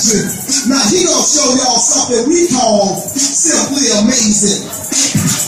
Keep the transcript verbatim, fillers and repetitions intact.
country. Now he gonna show y'all something we call simply amazing.